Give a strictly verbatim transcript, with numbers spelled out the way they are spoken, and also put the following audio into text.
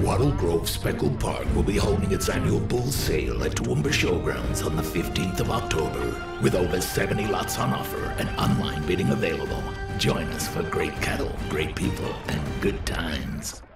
Wattle Grove Speckle Park will be holding its annual bull sale at Toowoomba Showgrounds on the fifteenth of October, with over seventy lots on offer and online bidding available. Join us for great cattle, great people, and good times.